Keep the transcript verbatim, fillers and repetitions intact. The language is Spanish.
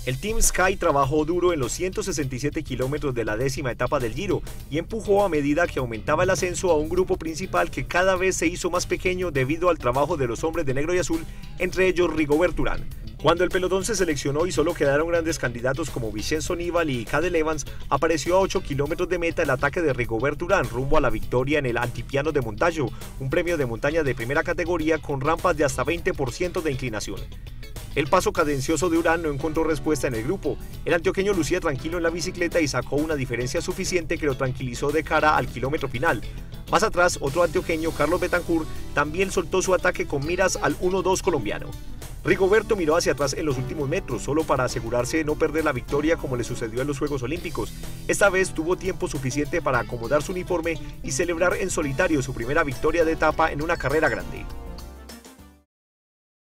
El Team Sky trabajó duro en los ciento sesenta y siete kilómetros de la décima etapa del Giro y empujó a medida que aumentaba el ascenso a un grupo principal que cada vez se hizo más pequeño debido al trabajo de los hombres de negro y azul, entre ellos Rigobert Urán. Cuando el pelotón se seleccionó y solo quedaron grandes candidatos como Vincenzo Nibali y Cadel Evans, apareció a ocho kilómetros de meta el ataque de Rigobert Urán rumbo a la victoria en el Altipiano de Montaggio, un premio de montaña de primera categoría con rampas de hasta veinte por ciento de inclinación. El paso cadencioso de Urán no encontró respuesta en el grupo. El antioqueño lucía tranquilo en la bicicleta y sacó una diferencia suficiente que lo tranquilizó de cara al kilómetro final. Más atrás, otro antioqueño, Carlos Betancourt, también soltó su ataque con miras al uno dos colombiano. Rigoberto miró hacia atrás en los últimos metros, solo para asegurarse de no perder la victoria como le sucedió en los Juegos Olímpicos. Esta vez tuvo tiempo suficiente para acomodar su uniforme y celebrar en solitario su primera victoria de etapa en una carrera grande.